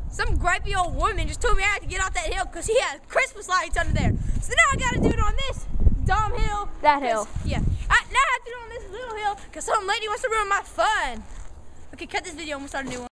some gripey old woman just told me I had to get off that hill because he had Christmas lights under there. So now I got to do it on this dumb hill. That hill. Yeah. Now I have to do it on this little hill because some lady wants to ruin my fun. Okay, cut this video and we'll start a new one.